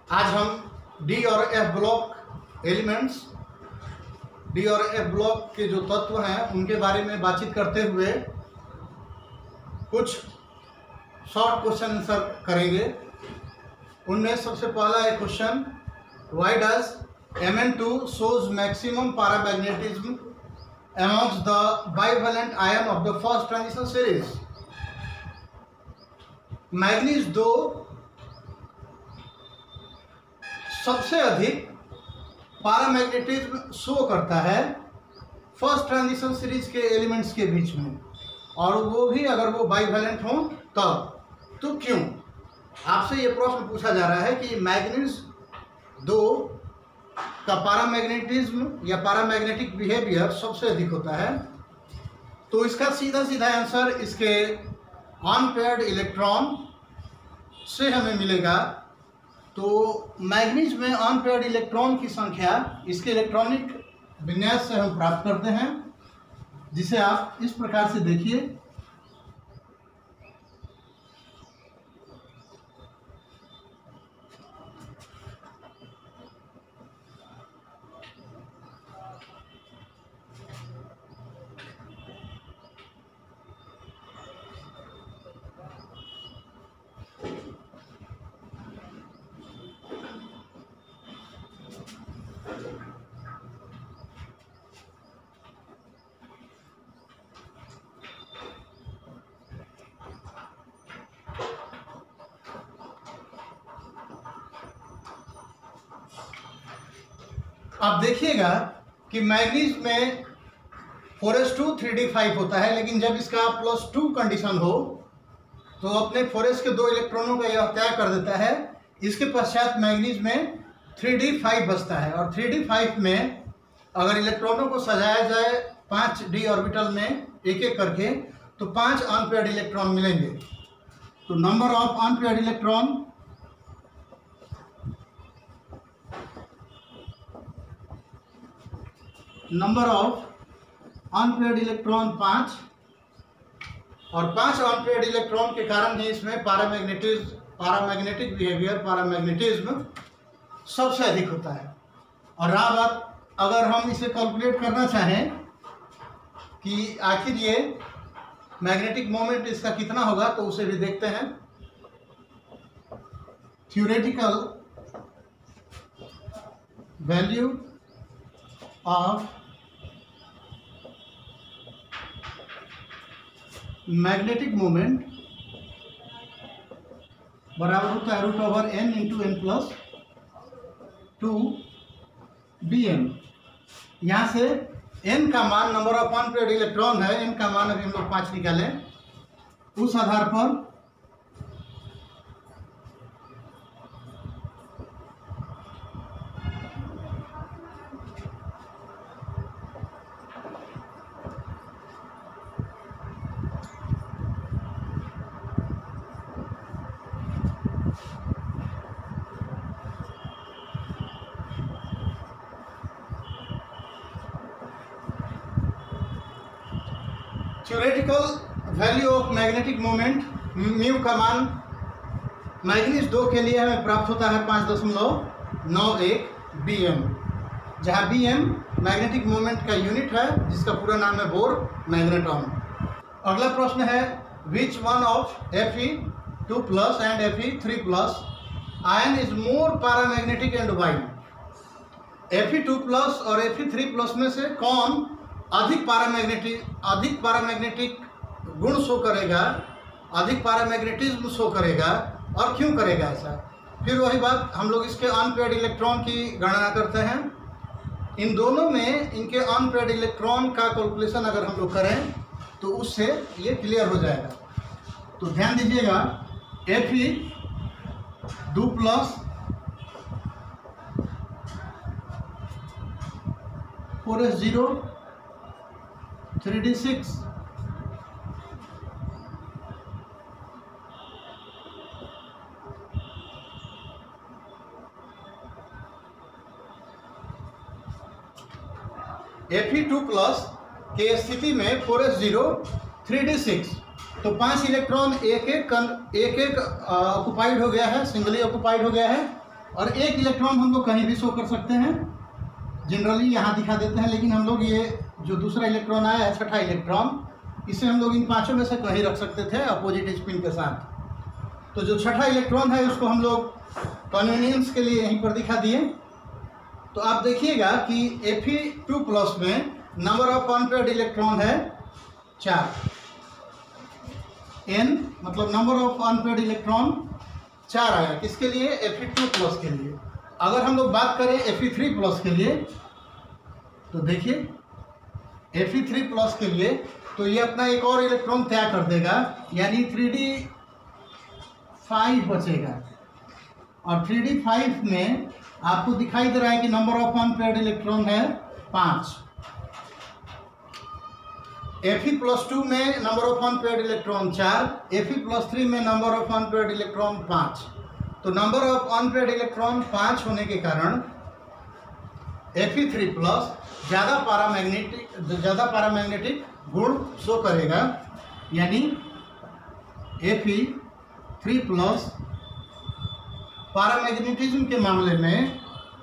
आज हम डी और एफ ब्लॉक एलिमेंट्स, डी और एफ ब्लॉक के जो तत्व हैं उनके बारे में बातचीत करते हुए कुछ शॉर्ट क्वेश्चन आंसर करेंगे। उनमें सबसे पहला एक question, why does Mn2 shows maximum paramagnetism amongst the bivalent ion of the first transition series? Manganese 2 सबसे अधिक पारामैग्नेटिज्म शो करता है फर्स्ट ट्रांजिशन सीरीज के एलिमेंट्स के बीच में, और वो भी अगर वो बाइवैलेंट हों तब। तो क्यों? आपसे ये प्रश्न पूछा जा रहा है कि मैग्नीज 2 का पारामैग्नेटिज्म या पारामैग्नेटिक बिहेवियर सबसे अधिक होता है। तो इसका सीधा सीधा आंसर इसके अनपेयर्ड इलेक्ट्रॉन से हमें मिलेगा। तो मैग्नीज में अनपेयर्ड इलेक्ट्रॉन की संख्या इसके इलेक्ट्रॉनिक विन्यास से हम प्राप्त करते हैं, जिसे आप इस प्रकार से देखिए। आप देखिएगा कि मैग्नीज में 4s2 3d5 होता है, लेकिन जब इसका +2 कंडीशन हो तो अपने 4s के 2 इलेक्ट्रॉनों का यह त्याग कर देता है। इसके पश्चात मैग्नीज में 3d5 बचता है, और 3d5 में अगर इलेक्ट्रॉनों को सजाया जाए 5d ऑर्बिटल में एक एक करके तो 5 अनपेयर्ड इलेक्ट्रॉन मिलेंगे। तो number of unpaired electron number of unpaired electron 5, और 5 अनपेयर्ड इलेक्ट्रॉन के कारण ही इसमें पारामैग्नेटिक बिहेवियर, पारामैग्नेटिज्म सबसे अधिक होता है। और रहा बात, अगर हम इसे कैलकुलेट करना चाहें कि आखिर ये मैग्नेटिक मोमेंट इसका कितना होगा, तो उसे भी देखते हैं। Theoretical value of magnetic moment बराबर होता है √n × n + 2bm। यहाँ से n का मान, नंबर ऑफ अनपेयर्ड इलेक्ट्रॉन है, n का मान अभी हम लोग 5 निकालें। उस आधार पर theoretical value of magnetic moment mu का मान मैग्नीज 2 के लिए हमें प्राप्त होता है 5.91 bm, जहाँ bm मैग्नेटिक मोमेंट का यूनिट है, जिसका पूरा नाम है बोर मैग्नेट्रॉन। अगला प्रश्न है, which one of Fe2+ and Fe3+ ion is more paramagnetic and why? Fe2+ और Fe3+ में से कौन अधिक पैरामैग्नेटिक गुण शो करेगा, अधिक पैरामैग्नेटिज्म शो करेगा, और क्यों करेगा ऐसा? फिर वही बात, हम लोग इसके अनपेयर्ड इलेक्ट्रॉन की गणना करते हैं। इन दोनों में इनके अनपेयर्ड इलेक्ट्रॉन का कैलकुलेशन अगर हम लोग करें तो उससे ये क्लियर हो जाएगा। तो ध्यान दीजिएगा, Fe2+ 4s0 3d6 Fe2+ के स्थिति में 4s0 3d6, तो 5 इलेक्ट्रॉन एक एक ऑक्युपाइड हो गया है, सिंगली ऑक्युपाइड हो गया है, और एक इलेक्ट्रॉन हम लोग कहीं भी शो कर सकते हैं, जनरली यहाँ दिखा देते हैं, लेकिन हम लोग ये जो दूसरा इलेक्ट्रॉन आया है, छठा इलेक्ट्रॉन, इसे हम लोग इन पांचों में से कहीं रख सकते थे अपोजिट स्पिन के साथ। तो जो छठा इलेक्ट्रॉन है उसको हम लोग कन्वीनियंस के लिए यहीं पर दिखा दिए। तो आप देखिएगा कि Fe2+ में नंबर ऑफ अनपेयर्ड इलेक्ट्रॉन है 4, n मतलब नंबर ऑफ अनपेयर्ड इलेक्ट्रॉन 4 आया। किसके लिए? Fe2+ के लिए। अगर हम लोग बात करें Fe3+ के लिए, तो देखिए Fe3+ के लिए तो ये अपना एक और इलेक्ट्रॉन त्याग कर देगा, यानी 3d5 बचेगा। और 3d5 में आपको दिखाई दे रहा है कि नंबर ऑफ अनपेयर्ड इलेक्ट्रॉन है 5। Fe+2 में number of unpaired electron 4, Fe+3 में नंबर ऑफ अनपेयर्ड इलेक्ट्रॉन 5। तो नंबर ऑफ अनपेयर्ड इलेक्ट्रॉन 5 होने के कारण Fe3+ ज़्यादा पैरामैग्नेटिक गुण शो करेगा, यानी Fe3+ पैरामैग्नेटिज्म के मामले में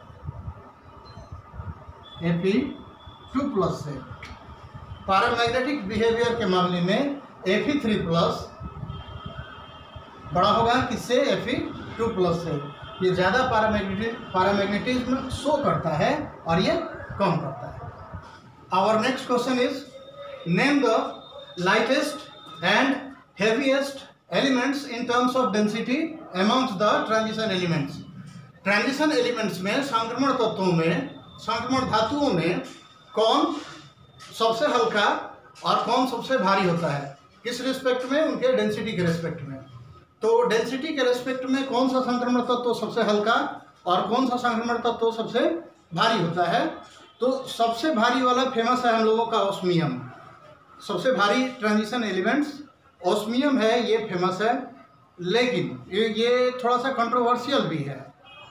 Fe2+ से, पैरामैग्नेटिक बिहेवियर के मामले में Fe3+ बड़ा होगा किससे? Fe2+ से। ये ज़्यादा पैरामैग्नेटिज्म शो करता है और ये कम करता है। Our next question is name the lightest and heaviest elements in terms of density amongst the transition elements. Transition elements में, संक्रमण तत्वों में, संक्रमण धातुओं में कौन सबसे हल्का और कौन सबसे भारी होता है? किस रिस्पेक्ट में? उनके डेंसिटी के रिस्पेक्ट में। तो डेंसिटी के रिस्पेक्ट में कौन सा संक्रमण तत्व सबसे हल्का और कौन सा संक्रमण तत्व सबसे भारी होता है? तो सबसे भारी वाला फेमस है हम लोगों का ऑस्मियम। सबसे भारी ट्रांजिशन एलिमेंट्स ऑस्मियम है, ये फेमस है, लेकिन ये थोड़ा सा कंट्रोवर्शियल भी है।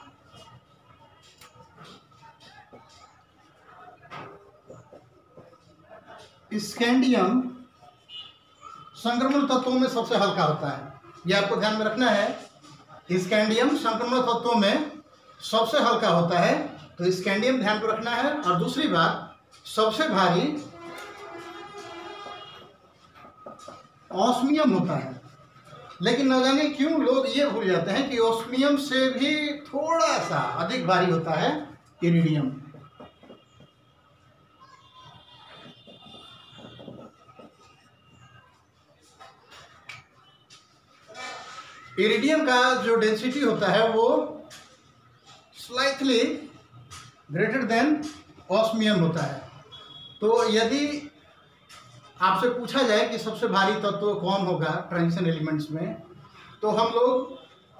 स्कैंडियम संक्रमण तत्वों में सबसे हल्का होता है, ये आपको ध्यान में रखना है। स्कैंडियम संक्रमण तत्वों में सबसे हल्का होता है, तो स्कैंडियम ध्यान में रखना है। और दूसरी बात, सबसे भारी ऑस्मियम होता है, लेकिन न जाने क्यों लोग ये भूल जाते हैं कि ऑस्मियम से भी थोड़ा सा अधिक भारी होता है इरिडियम। इरिडियम का जो डेंसिटी होता है वो स्लाइटली ग्रेटर देन ऑस्मियम होता है। तो यदि आपसे पूछा जाए कि सबसे भारी तत्व कौन होगा ट्रांजिशन एलिमेंट्स में, तो हम लोग,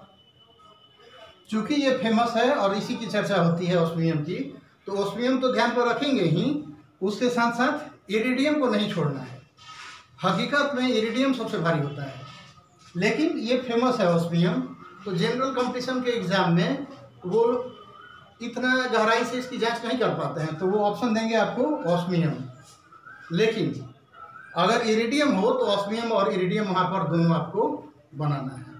चूंकि ये फेमस है और इसी की चर्चा होती है ऑस्मियम की, तो ऑस्मियम तो ध्यान पर रखेंगे ही, उसके साथ साथ इरिडियम को नहीं छोड़ना है। हकीकत में इरिडियम सबसे भारी होता है, लेकिन ये फेमस है ऑस्मियम। तो जनरल कंपटीशन के एग्जाम में वो इतना गहराई से इसकी जांच नहीं कर पाते हैं, तो वो ऑप्शन देंगे आपको ऑस्मियम। लेकिन अगर इरिडियम हो तो ऑस्मियम और इरिडियम वहाँ पर दोनों आपको बनाना है।